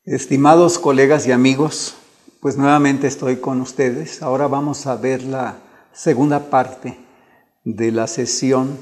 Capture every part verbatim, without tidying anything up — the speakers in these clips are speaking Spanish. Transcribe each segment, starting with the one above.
Estimados colegas y amigos, pues nuevamente estoy con ustedes. Ahora vamos a ver la segunda parte de la sesión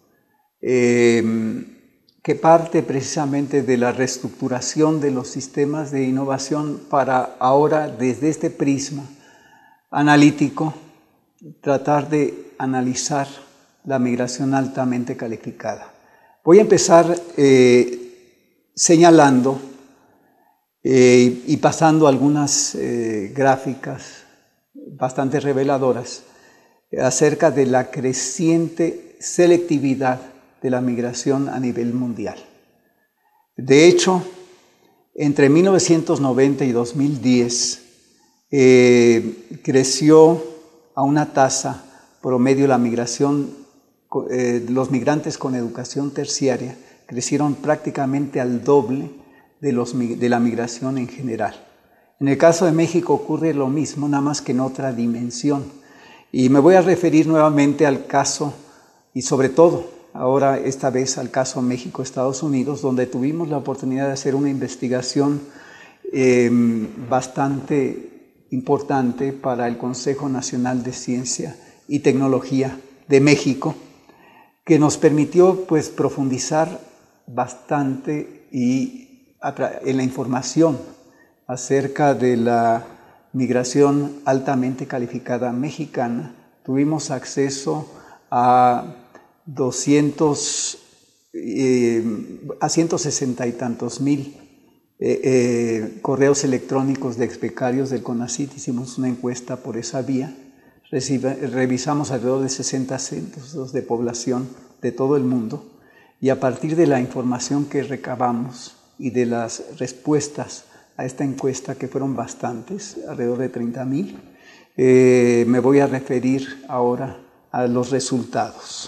eh, que parte precisamente de la reestructuración de los sistemas de innovación para ahora, desde este prisma analítico, tratar de analizar la migración altamente calificada. Voy a empezar eh, señalando Eh, y pasando algunas eh, gráficas bastante reveladoras acerca de la creciente selectividad de la migración a nivel mundial. De hecho, entre mil novecientos noventa y dos mil diez eh, creció a una tasa promedio la migración, eh, los migrantes con educación terciaria crecieron prácticamente al doble De, los, de la migración en general. En el caso de México ocurre lo mismo, nada más que en otra dimensión. Y me voy a referir nuevamente al caso, y sobre todo, ahora esta vez al caso México-Estados Unidos, donde tuvimos la oportunidad de hacer una investigación eh, bastante importante para el Consejo Nacional de Ciencia y Tecnología de México, que nos permitió pues profundizar bastante y en la información acerca de la migración altamente calificada mexicana. Tuvimos acceso a doscientos, eh, a ciento sesenta y tantos mil eh, eh, correos electrónicos de expecarios del CONACYT. Hicimos una encuesta por esa vía. Recibe, revisamos alrededor de sesenta censos de población de todo el mundo, y a partir de la información que recabamos y de las respuestas a esta encuesta, que fueron bastantes, alrededor de treinta mil, eh, me voy a referir ahora a los resultados.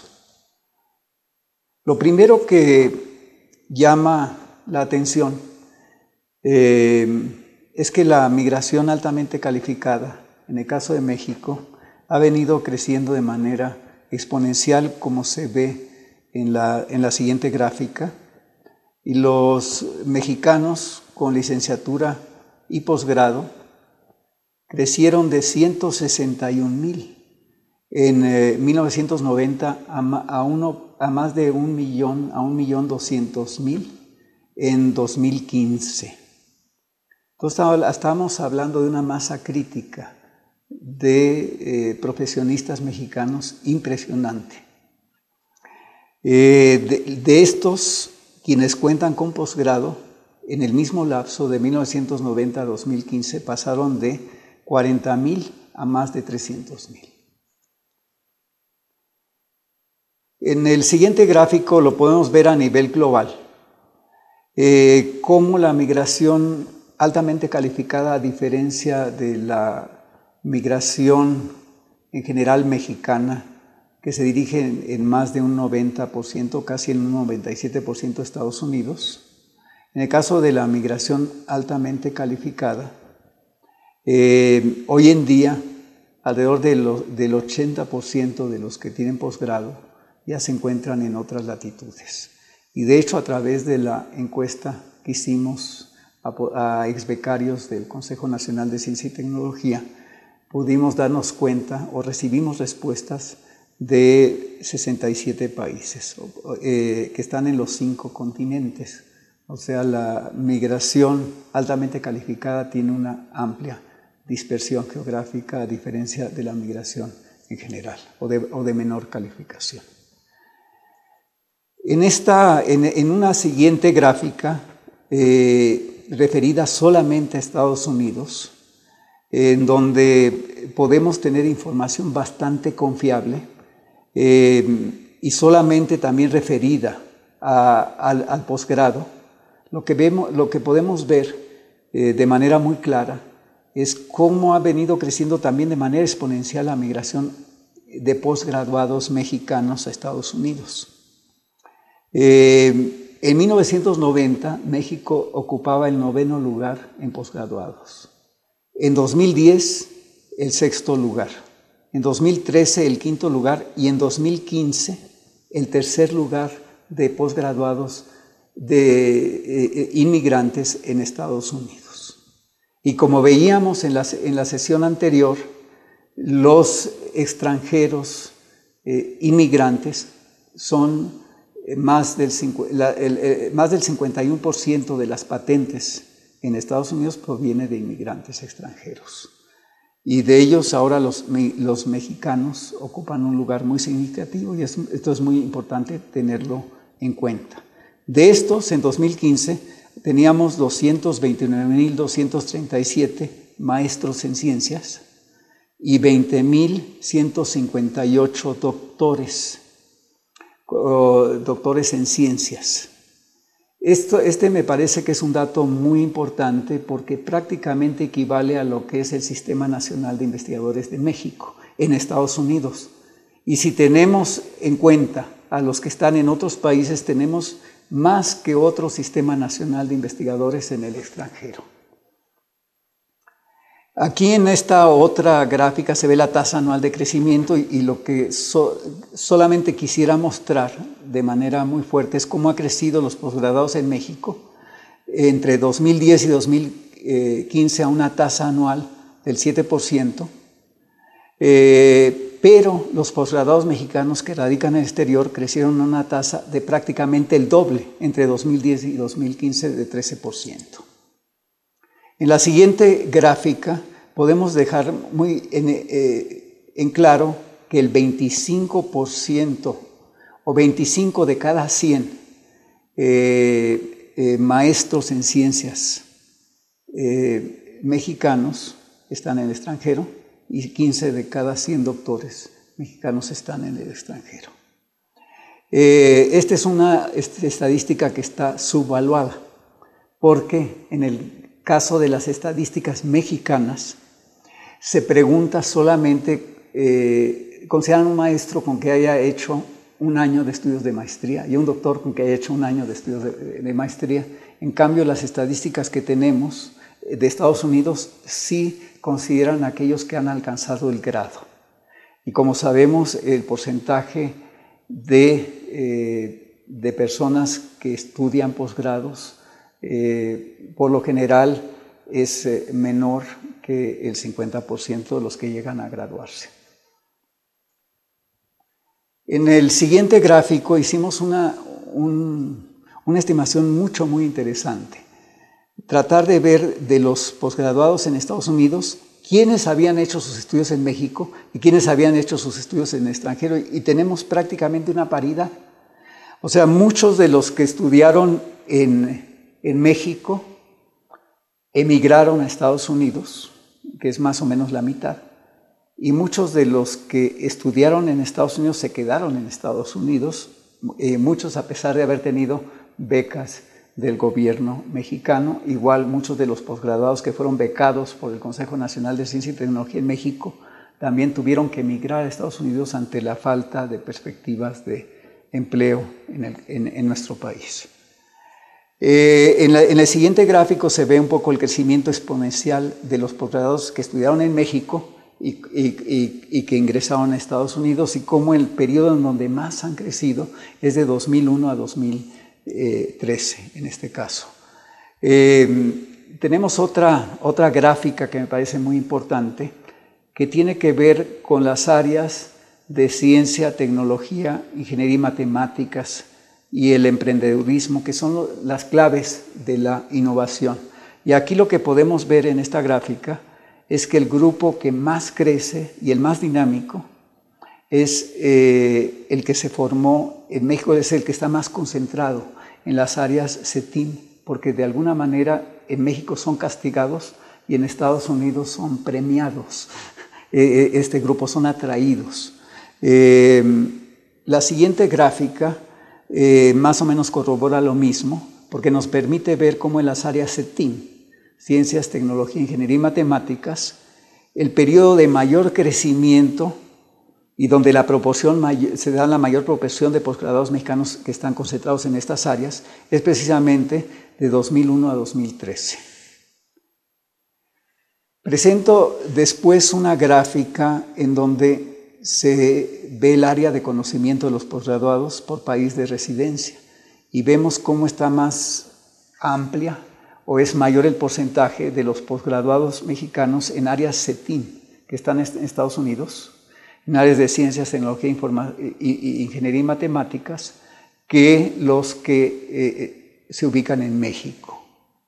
Lo primero que llama la atención eh, es que la migración altamente calificada, en el caso de México, ha venido creciendo de manera exponencial, como se ve en la, en la siguiente gráfica. Y los mexicanos con licenciatura y posgrado crecieron de ciento sesenta y un mil en eh, mil novecientos noventa a, a, uno, a más de un millón, a un millón doscientos mil en dos mil quince. Entonces estábamos hablando de una masa crítica de eh, profesionistas mexicanos impresionante. Eh, de, de estos, quienes cuentan con posgrado, en el mismo lapso de mil novecientos noventa a dos mil quince pasaron de cuarenta mil a más de trescientos mil. En el siguiente gráfico lo podemos ver a nivel global, eh, cómo la migración altamente calificada, a diferencia de la migración en general mexicana, que se dirige en, en más de un noventa por ciento, casi en un noventa y siete por ciento de Estados Unidos. En el caso de la migración altamente calificada, eh, hoy en día alrededor de lo, del ochenta por ciento de los que tienen posgrado ya se encuentran en otras latitudes. Y de hecho, a través de la encuesta que hicimos a, a exbecarios del Consejo Nacional de Ciencia y Tecnología, pudimos darnos cuenta o recibimos respuestas de sesenta y siete países eh, que están en los cinco continentes. O sea, la migración altamente calificada tiene una amplia dispersión geográfica, a diferencia de la migración en general o de, o de menor calificación. En, esta, en, en una siguiente gráfica eh, referida solamente a Estados Unidos, en donde podemos tener información bastante confiable, Eh, y solamente también referida a, al, al posgrado, lo que, vemos, lo que podemos ver eh, de manera muy clara es cómo ha venido creciendo también de manera exponencial la migración de posgraduados mexicanos a Estados Unidos. Eh, en mil novecientos noventa, México ocupaba el noveno lugar en posgraduados. En dos mil diez, el sexto lugar. En dos mil trece el quinto lugar, y en dos mil quince el tercer lugar de posgraduados de eh, inmigrantes en Estados Unidos. Y como veíamos en la, en la sesión anterior, los extranjeros eh, inmigrantes son más del, la, el, el, más del cincuenta y uno por ciento de las patentes en Estados Unidos proviene de inmigrantes extranjeros. Y de ellos ahora los, los mexicanos ocupan un lugar muy significativo y es, esto es muy importante tenerlo en cuenta. De estos, en dos mil quince, teníamos doscientos veintinueve mil doscientos treinta y siete maestros en ciencias y veinte mil ciento cincuenta y ocho doctores, doctores en ciencias. Esto, este me parece que es un dato muy importante porque prácticamente equivale a lo que es el Sistema Nacional de Investigadores de México en Estados Unidos. Y si tenemos en cuenta a los que están en otros países, tenemos más que otro Sistema Nacional de Investigadores en el extranjero. Aquí en esta otra gráfica se ve la tasa anual de crecimiento y, y lo que so, solamente quisiera mostrar de manera muy fuerte es cómo ha crecido los posgraduados en México entre dos mil diez y dos mil quince a una tasa anual del siete por ciento, eh, pero los posgraduados mexicanos que radican en el exterior crecieron a una tasa de prácticamente el doble entre dos mil diez y dos mil quince de trece por ciento. En la siguiente gráfica podemos dejar muy en, eh, en claro que el veinticinco por ciento o veinticinco de cada cien eh, eh, maestros en ciencias eh, mexicanos están en el extranjero y quince de cada cien doctores mexicanos están en el extranjero. Eh, esta es una estadística que está subvaluada porque en el caso de las estadísticas mexicanas, se pregunta solamente, eh, consideran un maestro con que haya hecho un año de estudios de maestría y un doctor con que haya hecho un año de estudios de, de maestría. En cambio, las estadísticas que tenemos de Estados Unidos sí consideran a aquellos que han alcanzado el grado. Y como sabemos, el porcentaje de, eh, de personas que estudian posgrados Eh, por lo general es eh, menor que el cincuenta por ciento de los que llegan a graduarse. En el siguiente gráfico hicimos una, un, una estimación mucho, muy interesante. Tratar de ver de los posgraduados en Estados Unidos quiénes habían hecho sus estudios en México y quiénes habían hecho sus estudios en el extranjero, y tenemos prácticamente una paridad. O sea, muchos de los que estudiaron en En México emigraron a Estados Unidos, que es más o menos la mitad, y muchos de los que estudiaron en Estados Unidos se quedaron en Estados Unidos, eh, muchos a pesar de haber tenido becas del gobierno mexicano. Igual muchos de los posgraduados que fueron becados por el Consejo Nacional de Ciencia y Tecnología en México también tuvieron que emigrar a Estados Unidos ante la falta de perspectivas de empleo en, el, en, en nuestro país. Eh, en, la, en el siguiente gráfico se ve un poco el crecimiento exponencial de los posgraduados que estudiaron en México y, y, y, y que ingresaron a Estados Unidos, y cómo el periodo en donde más han crecido es de dos mil uno a dos mil trece en este caso. Eh, tenemos otra, otra gráfica que me parece muy importante, que tiene que ver con las áreas de ciencia, tecnología, ingeniería y matemáticas y el emprendedurismo, que son las claves de la innovación. Y aquí lo que podemos ver en esta gráfica es que el grupo que más crece y el más dinámico es eh, el que se formó en México, es el que está más concentrado en las áreas CETIM, porque de alguna manera en México son castigados y en Estados Unidos son premiados. Eh, este grupo son atraídos. Eh, la siguiente gráfica Eh, más o menos corrobora lo mismo, porque nos permite ver cómo en las áreas CETIM, Ciencias, Tecnología, Ingeniería y Matemáticas, el periodo de mayor crecimiento y donde la proporción se da la mayor proporción de posgraduados mexicanos que están concentrados en estas áreas es precisamente de dos mil uno a dos mil trece. Presento después una gráfica en donde se ve el área de conocimiento de los posgraduados por país de residencia y vemos cómo está más amplia o es mayor el porcentaje de los posgraduados mexicanos en áreas CETIM, que están en Estados Unidos, en áreas de ciencias, tecnología, informa y, y ingeniería y matemáticas, que los que eh, se ubican en México.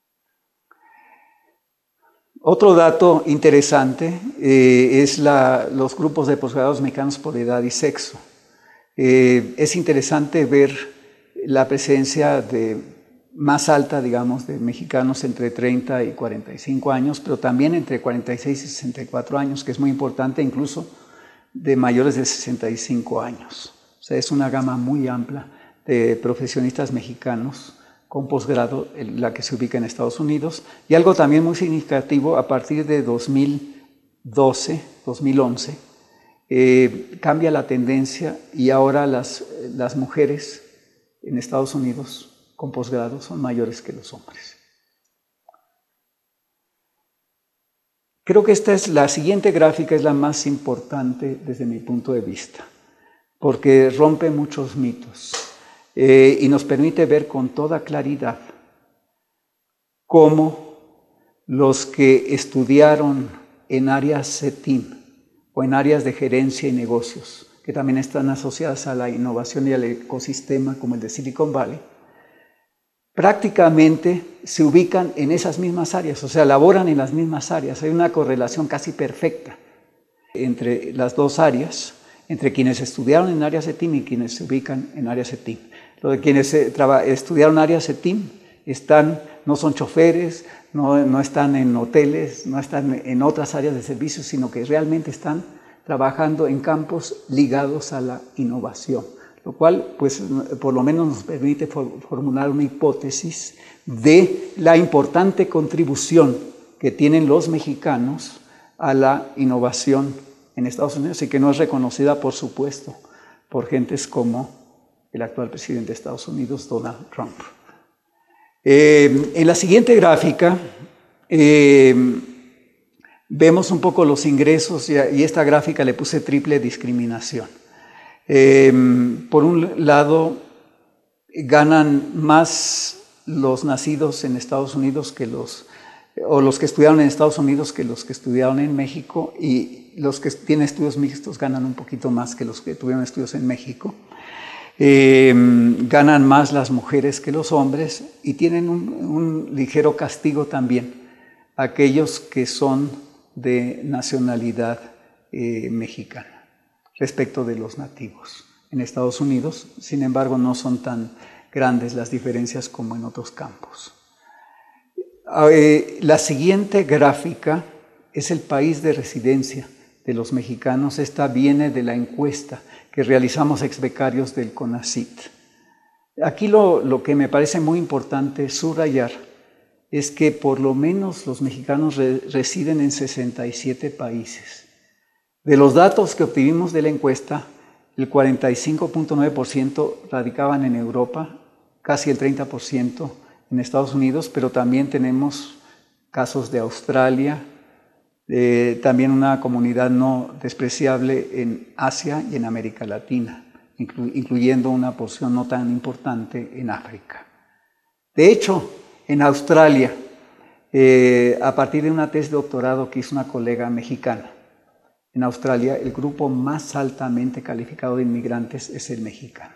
Otro dato interesante eh, es la, los grupos de posgraduados mexicanos por edad y sexo. Eh, es interesante ver la presencia de, más alta, digamos, de mexicanos entre treinta y cuarenta y cinco años, pero también entre cuarenta y seis y sesenta y cuatro años, que es muy importante, incluso de mayores de sesenta y cinco años. O sea, es una gama muy amplia de profesionistas mexicanos con posgrado, la que se ubica en Estados Unidos. Y algo también muy significativo, a partir de dos mil doce, dos mil once, eh, cambia la tendencia y ahora las, las mujeres en Estados Unidos con posgrado son mayores que los hombres. Creo que esta es la siguiente gráfica, es la más importante desde mi punto de vista, porque rompe muchos mitos eh, y nos permite ver con toda claridad cómo los que estudiaron en áreas CETIM o en áreas de gerencia y negocios, que también están asociadas a la innovación y al ecosistema como el de Silicon Valley, prácticamente se ubican en esas mismas áreas, o sea, laboran en las mismas áreas. Hay una correlación casi perfecta entre las dos áreas, entre quienes estudiaron en áreas CETIM y quienes se ubican en áreas CETIM. Los de quienes estudiaron áreas CETIM están, no son choferes, no, no están en hoteles, no están en otras áreas de servicios, sino que realmente están trabajando en campos ligados a la innovación, lo cual, pues, por lo menos nos permite formular una hipótesis de la importante contribución que tienen los mexicanos a la innovación en Estados Unidos y que no es reconocida, por supuesto, por gentes como el actual presidente de Estados Unidos, Donald Trump. Eh, en la siguiente gráfica eh, vemos un poco los ingresos y, y esta gráfica le puse triple discriminación. Eh, por un lado, ganan más los nacidos en Estados Unidos que los, o los que estudiaron en Estados Unidos que los que estudiaron en México, y los que tienen estudios mixtos ganan un poquito más que los que tuvieron estudios en México. Eh, ganan más las mujeres que los hombres y tienen un, un ligero castigo también aquellos que son de nacionalidad eh, mexicana respecto de los nativos en Estados Unidos. Sin embargo, no son tan grandes las diferencias como en otros campos. Eh, la siguiente gráfica es el país de residencia de los mexicanos. Esta viene de la encuesta que realizamos ex becarios del CONACYT. Aquí lo, lo que me parece muy importante subrayar es que por lo menos los mexicanos re, residen en sesenta y siete países. De los datos que obtuvimos de la encuesta, el cuarenta y cinco punto nueve por ciento radicaban en Europa, casi el treinta por ciento en Estados Unidos, pero también tenemos casos de Australia, eh, también una comunidad no despreciable en Asia y en América Latina, inclu incluyendo una porción no tan importante en África. De hecho, en Australia, eh, a partir de una tesis de doctorado que hizo una colega mexicana, en Australia el grupo más altamente calificado de inmigrantes es el mexicano.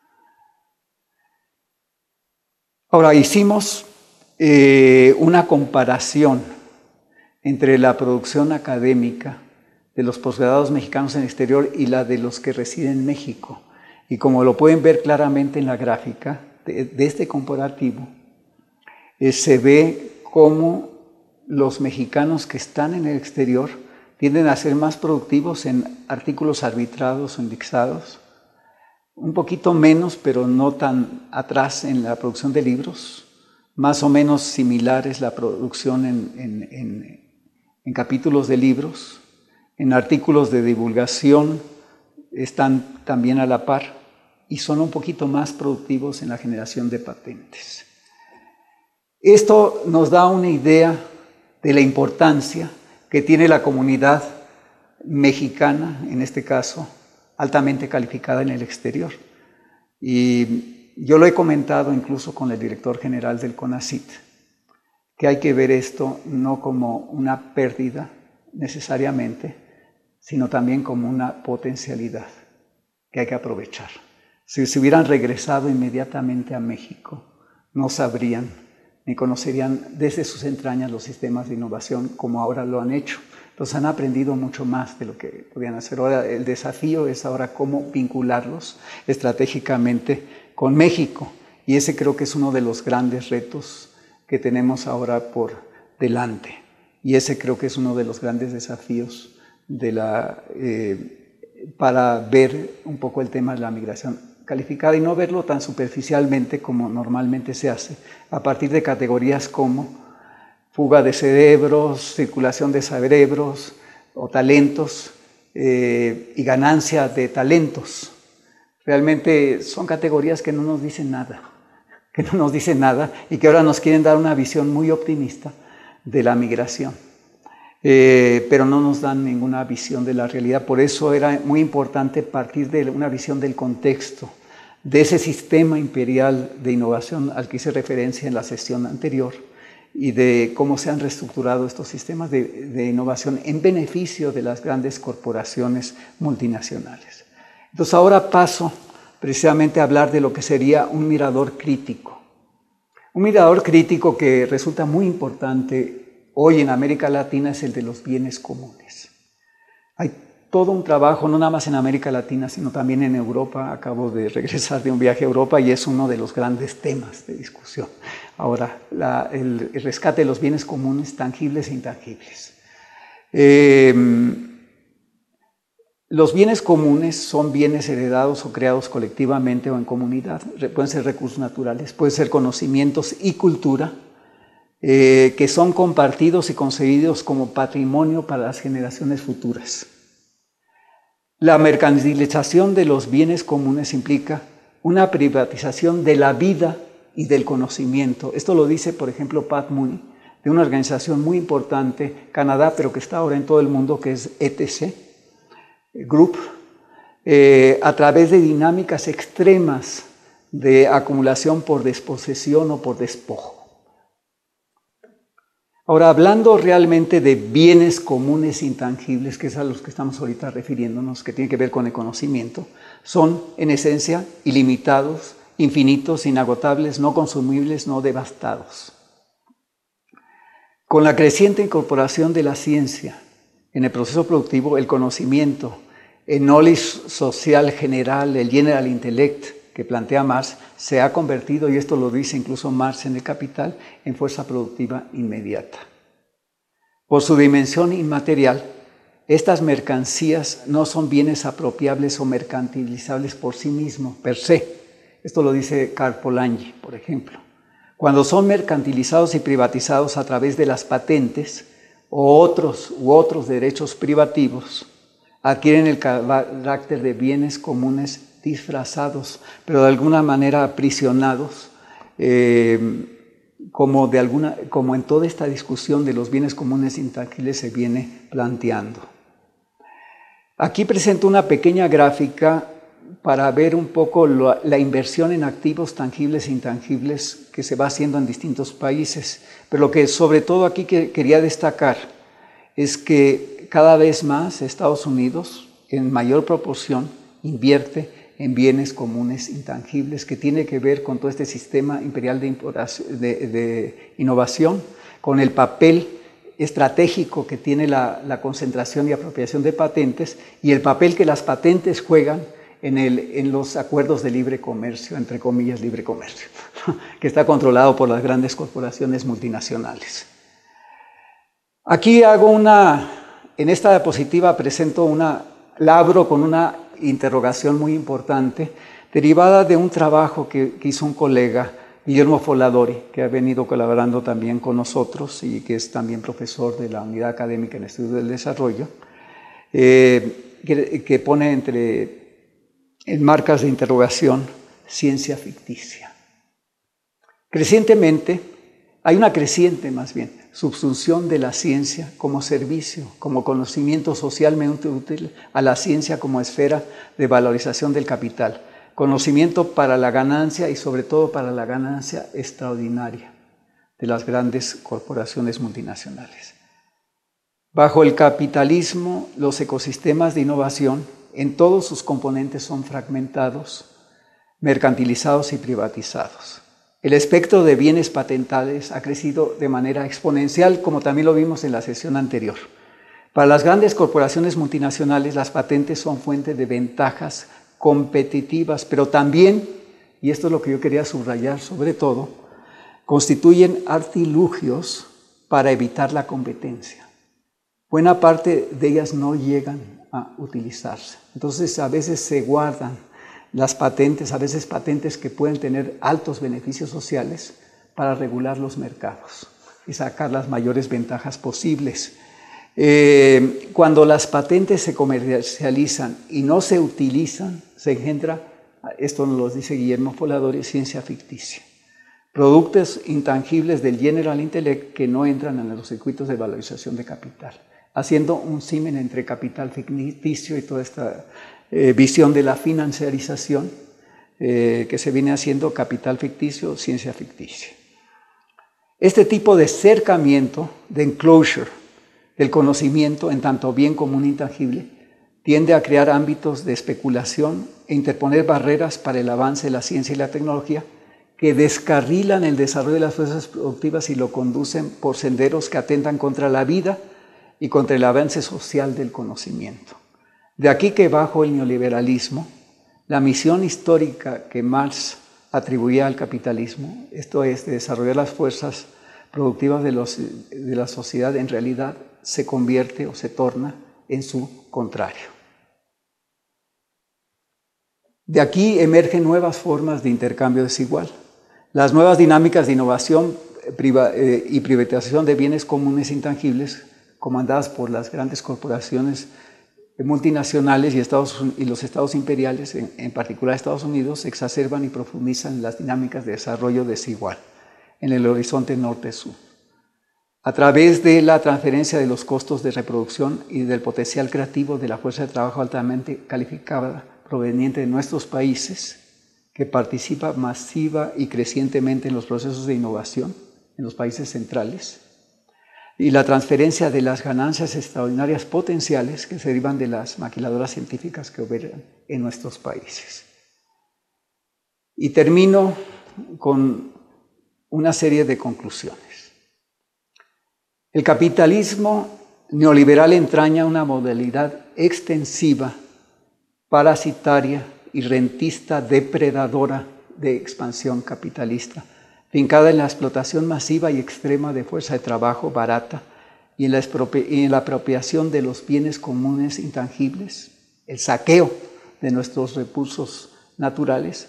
Ahora, hicimos eh, una comparación entre la producción académica de los posgraduados mexicanos en el exterior y la de los que residen en México. Y como lo pueden ver claramente en la gráfica de, de este comparativo, eh, se ve cómo los mexicanos que están en el exterior tienden a ser más productivos en artículos arbitrados o indexados, un poquito menos, pero no tan atrás en la producción de libros, más o menos similares la producción en, en, en, en capítulos de libros, en artículos de divulgación están también a la par y son un poquito más productivos en la generación de patentes. Esto nos da una idea de la importancia que tiene la comunidad mexicana, en este caso, altamente calificada en el exterior. Y yo lo he comentado incluso con el director general del CONACYT, que hay que ver esto no como una pérdida necesariamente, sino también como una potencialidad que hay que aprovechar. Si se hubieran regresado inmediatamente a México, no sabrían ni conocerían desde sus entrañas los sistemas de innovación como ahora lo han hecho. Entonces han aprendido mucho más de lo que podían hacer. Ahora el desafío es ahora cómo vincularlos estratégicamente con México. Y ese creo que es uno de los grandes retos que tenemos ahora por delante. Y ese creo que es uno de los grandes desafíos de la, eh, para ver un poco el tema de la migración calificada y no verlo tan superficialmente como normalmente se hace, a partir de categorías como fuga de cerebros, circulación de cerebros o talentos eh, y ganancia de talentos. Realmente son categorías que no nos dicen nada, que no nos dicen nada y que ahora nos quieren dar una visión muy optimista de la migración. Eh, pero no nos dan ninguna visión de la realidad. Por eso era muy importante partir de una visión del contexto, de ese sistema imperial de innovación al que hice referencia en la sesión anterior y de cómo se han reestructurado estos sistemas de, de innovación en beneficio de las grandes corporaciones multinacionales. Entonces ahora paso precisamente a hablar de lo que sería un mirador crítico. Un mirador crítico que resulta muy importante hoy en América Latina es el de los bienes comunes. Hay todo un trabajo, no nada más en América Latina, sino también en Europa. Acabo de regresar de un viaje a Europa y es uno de los grandes temas de discusión. Ahora, la, el, el rescate de los bienes comunes, tangibles e intangibles. Eh, los bienes comunes son bienes heredados o creados colectivamente o en comunidad. Pueden ser recursos naturales, pueden ser conocimientos y cultura, Eh, que son compartidos y concebidos como patrimonio para las generaciones futuras. La mercantilización de los bienes comunes implica una privatización de la vida y del conocimiento. Esto lo dice, por ejemplo, Pat Mooney, de una organización muy importante, Canadá, pero que está ahora en todo el mundo, que es E T C Group, eh, a través de dinámicas extremas de acumulación por desposesión o por despojo. Ahora, hablando realmente de bienes comunes intangibles, que es a los que estamos ahorita refiriéndonos, que tienen que ver con el conocimiento, son en esencia ilimitados, infinitos, inagotables, no consumibles, no devastados. Con la creciente incorporación de la ciencia en el proceso productivo, el conocimiento, el knowledge social general, el general intellect que plantea Marx, se ha convertido, y esto lo dice incluso Marx en el Capital, en fuerza productiva inmediata. Por su dimensión inmaterial, estas mercancías no son bienes apropiables o mercantilizables por sí mismos, per se. Esto lo dice Karl Polanyi, por ejemplo. Cuando son mercantilizados y privatizados a través de las patentes o otros u otros derechos privativos, adquieren el carácter de bienes comunes disfrazados, pero de alguna manera aprisionados, eh, como, de alguna, como en toda esta discusión de los bienes comunes intangibles se viene planteando. Aquí presento una pequeña gráfica para ver un poco lo, la inversión en activos tangibles e intangibles que se va haciendo en distintos países, pero lo que sobre todo aquí que quería destacar es que cada vez más Estados Unidos, en mayor proporción, invierte en bienes comunes intangibles, que tiene que ver con todo este sistema imperial de, de, de innovación, con el papel estratégico que tiene la, la concentración y apropiación de patentes y el papel que las patentes juegan en, el, en los acuerdos de libre comercio, entre comillas libre comercio, que está controlado por las grandes corporaciones multinacionales. Aquí hago una, en esta diapositiva presento una, la abro con una interrogación muy importante, derivada de un trabajo que, que hizo un colega, Guillermo Folladori, que ha venido colaborando también con nosotros y que es también profesor de la Unidad Académica en Estudios del Desarrollo, eh, que, que pone entre en marcas de interrogación ciencia ficticia. Crecientemente, hay una creciente más bien, subsunción de la ciencia como servicio, como conocimiento socialmente útil a la ciencia como esfera de valorización del capital, conocimiento para la ganancia y sobre todo para la ganancia extraordinaria. de las grandes corporaciones multinacionales. Bajo el capitalismo, los ecosistemas de innovación en todos sus componentes son fragmentados, mercantilizados y privatizados. El espectro de bienes patentables ha crecido de manera exponencial, como también lo vimos en la sesión anterior. Para las grandes corporaciones multinacionales, las patentes son fuente de ventajas competitivas, pero también, y esto es lo que yo quería subrayar sobre todo, constituyen artilugios para evitar la competencia. Buena parte de ellas no llegan a utilizarse. Entonces, a veces se guardan las patentes, a veces patentes que pueden tener altos beneficios sociales para regular los mercados y sacar las mayores ventajas posibles. Eh, cuando las patentes se comercializan y no se utilizan, se engendra, esto nos lo dice Guillermo Poladori, ciencia ficticia. Productos intangibles del general intellect que no entran en los circuitos de valorización de capital, haciendo un símil entre capital ficticio y toda esta eh, visión de la financiarización eh, que se viene haciendo capital ficticio, ciencia ficticia. Este tipo de cercamiento, de enclosure, del conocimiento en tanto bien común intangible, tiende a crear ámbitos de especulación e interponer barreras para el avance de la ciencia y la tecnología que descarrilan el desarrollo de las fuerzas productivas y lo conducen por senderos que atentan contra la vida y contra el avance social del conocimiento. De aquí que bajo el neoliberalismo, la misión histórica que Marx atribuía al capitalismo, esto es, de desarrollar las fuerzas productivas de, los, de la sociedad, en realidad se convierte o se torna en su contrario. De aquí emergen nuevas formas de intercambio desigual. Las nuevas dinámicas de innovación y privatización de bienes comunes intangibles, comandadas por las grandes corporaciones multinacionales y, Estados, y los estados imperiales, en, en particular Estados Unidos, exacerban y profundizan las dinámicas de desarrollo desigual en el horizonte norte-sur. A través de la transferencia de los costos de reproducción y del potencial creativo de la fuerza de trabajo altamente calificada proveniente de nuestros países, que participa masiva y crecientemente en los procesos de innovación en los países centrales, y la transferencia de las ganancias extraordinarias potenciales que se derivan de las maquiladoras científicas que operan en nuestros países. Y termino con una serie de conclusiones. El capitalismo neoliberal entraña una modalidad extensiva, parasitaria y rentista depredadora de expansión capitalista, fincada en la explotación masiva y extrema de fuerza de trabajo barata y en la, y en la apropiación de los bienes comunes intangibles, el saqueo de nuestros recursos naturales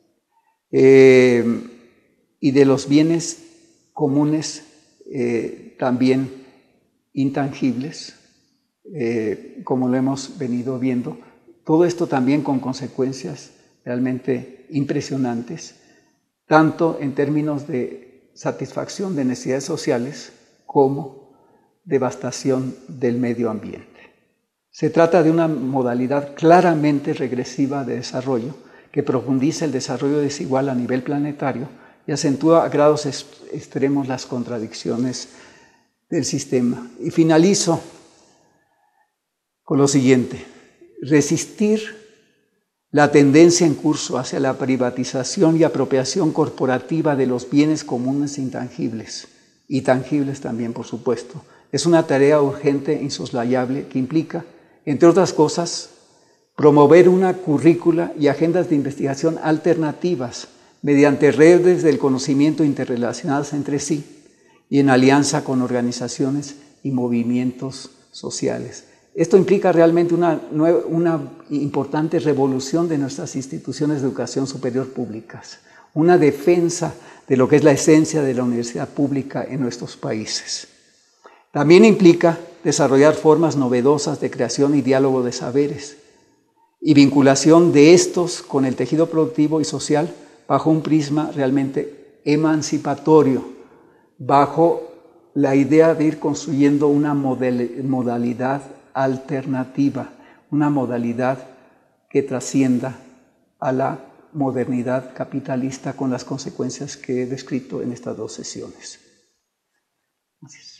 eh, y de los bienes comunes eh, también intangibles, eh, como lo hemos venido viendo. Todo esto también con consecuencias realmente impresionantes, tanto en términos de satisfacción de necesidades sociales como devastación del medio ambiente. Se trata de una modalidad claramente regresiva de desarrollo que profundiza el desarrollo desigual a nivel planetario y acentúa a grados extremos las contradicciones del sistema. Y finalizo con lo siguiente: resistir la tendencia en curso hacia la privatización y apropiación corporativa de los bienes comunes intangibles, y tangibles también, por supuesto, es una tarea urgente e insoslayable que implica, entre otras cosas, promover una currícula y agendas de investigación alternativas mediante redes del conocimiento interrelacionadas entre sí y en alianza con organizaciones y movimientos sociales. Esto implica realmente una, nueva, una importante revolución de nuestras instituciones de educación superior públicas, una defensa de lo que es la esencia de la universidad pública en nuestros países. También implica desarrollar formas novedosas de creación y diálogo de saberes y vinculación de estos con el tejido productivo y social bajo un prisma realmente emancipatorio, bajo la idea de ir construyendo una model, modalidad alternativa, una modalidad que trascienda a la modernidad capitalista con las consecuencias que he descrito en estas dos sesiones. Gracias.